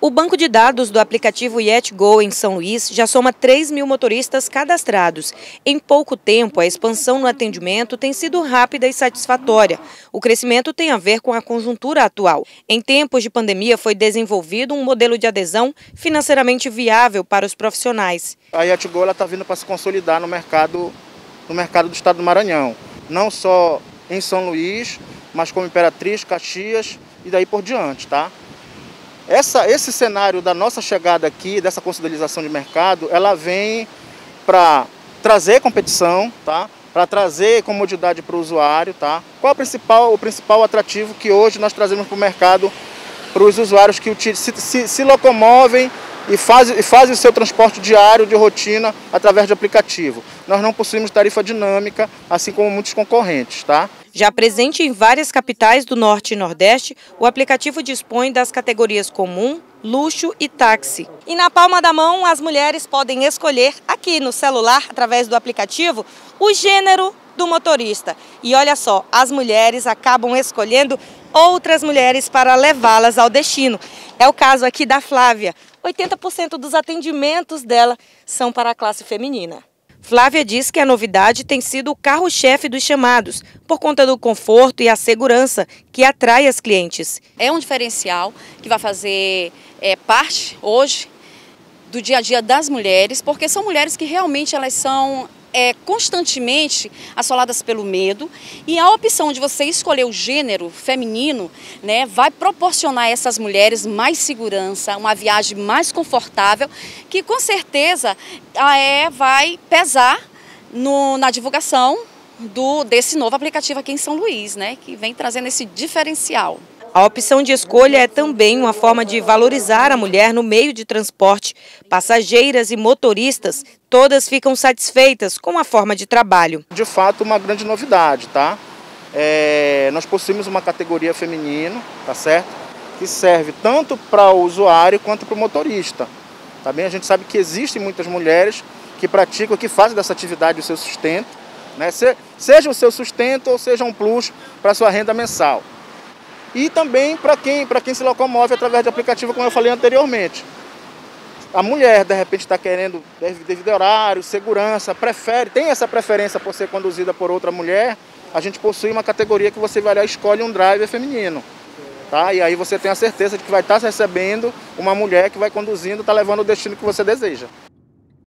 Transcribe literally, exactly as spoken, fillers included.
O banco de dados do aplicativo YetGo em São Luís já soma três mil motoristas cadastrados. Em pouco tempo, a expansão no atendimento tem sido rápida e satisfatória. O crescimento tem a ver com a conjuntura atual. Em tempos de pandemia, foi desenvolvido um modelo de adesão financeiramente viável para os profissionais. A YetGo está vindo para se consolidar no mercado, no mercado do estado do Maranhão. Não só em São Luís, mas como Imperatriz, Caxias e daí por diante, tá? Essa, esse cenário da nossa chegada aqui, dessa consolidação de mercado, ela vem para trazer competição, tá? Para trazer comodidade para o usuário. Tá? Qual é o principal, o principal atrativo que hoje nós trazemos para o mercado para os usuários que se, se, se locomovem e fazem, e fazem o seu transporte diário de rotina através de aplicativo? Nós não possuímos tarifa dinâmica, assim como muitos concorrentes. Tá? Já presente em várias capitais do Norte e Nordeste, o aplicativo dispõe das categorias comum, luxo e táxi. E na palma da mão, as mulheres podem escolher aqui no celular, através do aplicativo, o gênero do motorista. E olha só, as mulheres acabam escolhendo outras mulheres para levá-las ao destino. É o caso aqui da Flávia. oitenta por cento dos atendimentos dela são para a classe feminina. Flávia diz que a novidade tem sido o carro-chefe dos chamados, por conta do conforto e a segurança que atrai as clientes. É um diferencial que vai fazer é, parte hoje do dia a dia das mulheres, porque são mulheres que realmente elas são é, constantemente assoladas pelo medo, e a opção de você escolher o gênero feminino, né, vai proporcionar a essas mulheres mais segurança, uma viagem mais confortável, que com certeza é, vai pesar no, na divulgação do, desse novo aplicativo aqui em São Luís, né, que vem trazendo esse diferencial. A opção de escolha é também uma forma de valorizar a mulher no meio de transporte. Passageiras e motoristas, todas ficam satisfeitas com a forma de trabalho. De fato, uma grande novidade, tá? É, nós possuímos uma categoria feminino, tá certo? Que serve tanto para o usuário quanto para o motorista. Tá bem? A gente sabe que existem muitas mulheres que praticam, que fazem dessa atividade o seu sustento, né? Se, seja o seu sustento ou seja um plus para a sua renda mensal. E também para quem, para quem se locomove através de aplicativo, como eu falei anteriormente. A mulher, de repente, está querendo, devido ao horário, segurança, prefere, tem essa preferência por ser conduzida por outra mulher, a gente possui uma categoria que você vai lá e escolhe um driver feminino. Tá? E aí você tem a certeza de que vai estar recebendo uma mulher que vai conduzindo, está levando o destino que você deseja.